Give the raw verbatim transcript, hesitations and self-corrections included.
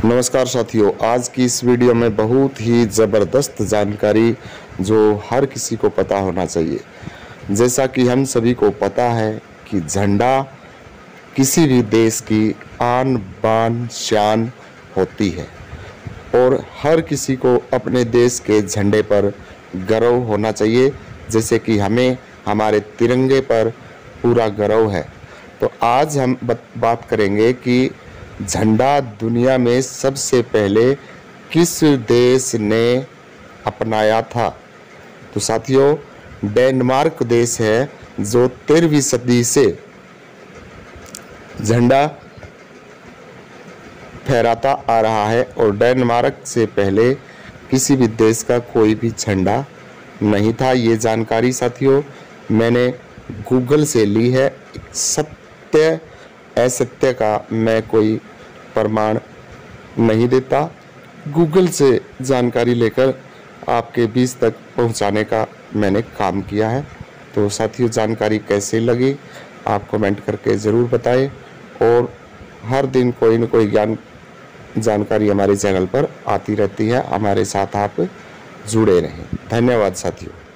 नमस्कार साथियों, आज की इस वीडियो में बहुत ही ज़बरदस्त जानकारी जो हर किसी को पता होना चाहिए। जैसा कि हम सभी को पता है कि झंडा किसी भी देश की आन बान शान होती है और हर किसी को अपने देश के झंडे पर गर्व होना चाहिए। जैसे कि हमें हमारे तिरंगे पर पूरा गर्व है। तो आज हम बात करेंगे कि झंडा दुनिया में सबसे पहले किस देश ने अपनाया था। तो साथियों, डेनमार्क देश है जो तेरहवीं सदी से झंडा फहराता आ रहा है और डेनमार्क से पहले किसी भी देश का कोई भी झंडा नहीं था। ये जानकारी साथियों मैंने गूगल से ली है। सत्य असत्य का मैं कोई प्रमाण नहीं देता, गूगल से जानकारी लेकर आपके बीच तक पहुंचाने का मैंने काम किया है। तो साथियों, जानकारी कैसे लगी आप कमेंट करके ज़रूर बताएं और हर दिन कोई न कोई ज्ञान जानकारी हमारे चैनल पर आती रहती है। हमारे साथ आप जुड़े रहें। धन्यवाद साथियों।